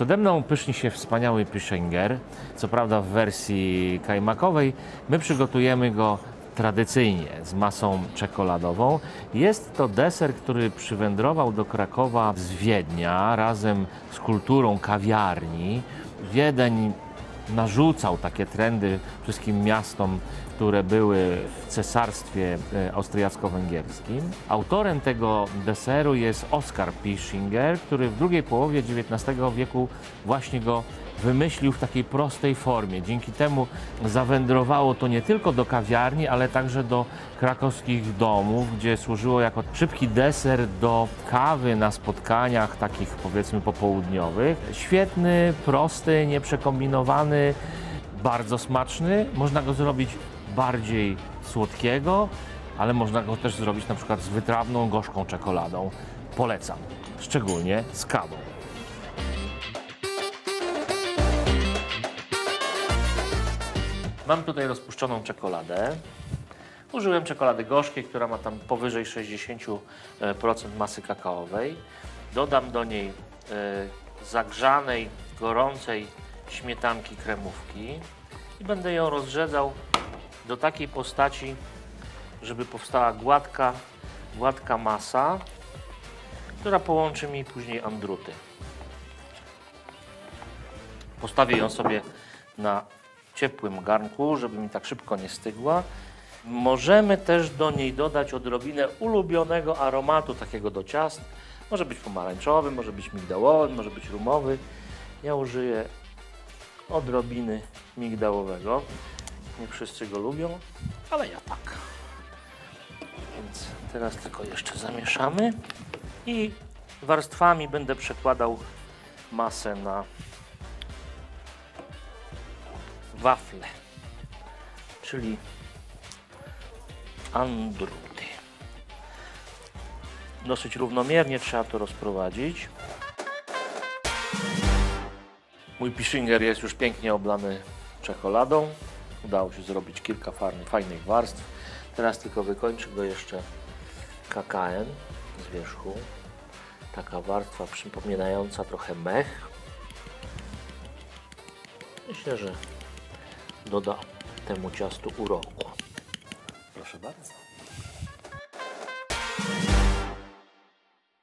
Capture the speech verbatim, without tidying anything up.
Przede mną pyszni się wspaniały Pischinger, co prawda w wersji kajmakowej. My przygotujemy go tradycyjnie z masą czekoladową. Jest to deser, który przywędrował do Krakowa z Wiednia razem z kulturą kawiarni. Wiedeń narzucał takie trendy wszystkim miastom, które były w cesarstwie austriacko-węgierskim. Autorem tego deseru jest Oskar Pischinger, który w drugiej połowie dziewiętnastego wieku właśnie go wymyślił w takiej prostej formie. Dzięki temu zawędrowało to nie tylko do kawiarni, ale także do krakowskich domów, gdzie służyło jako szybki deser do kawy na spotkaniach takich, powiedzmy, popołudniowych. Świetny, prosty, nieprzekombinowany, bardzo smaczny. Można go zrobić bardziej słodkiego, ale można go też zrobić na przykład z wytrawną, gorzką czekoladą. Polecam, szczególnie z kawą. Mam tutaj rozpuszczoną czekoladę. Użyłem czekolady gorzkiej, która ma tam powyżej sześćdziesiąt procent masy kakaowej. Dodam do niej zagrzanej, gorącej śmietanki kremówki i będę ją rozrzedzał do takiej postaci, żeby powstała gładka, gładka masa, która połączy mi później andruty. Postawię ją sobie na ciepłym garnku, żeby mi tak szybko nie stygła. Możemy też do niej dodać odrobinę ulubionego aromatu takiego do ciast. Może być pomarańczowy, może być migdałowy, może być rumowy. Ja użyję odrobiny migdałowego. Nie wszyscy go lubią, ale ja tak. Więc teraz tylko jeszcze zamieszamy i warstwami będę przekładał masę na wafle, czyli andruty. Dosyć równomiernie trzeba to rozprowadzić. Mój Pischinger jest już pięknie oblany czekoladą. Udało się zrobić kilka fajnych warstw. Teraz tylko wykończę go jeszcze kakaem z wierzchu. Taka warstwa przypominająca trochę mech. Myślę, że doda temu ciastu uroku. Proszę bardzo.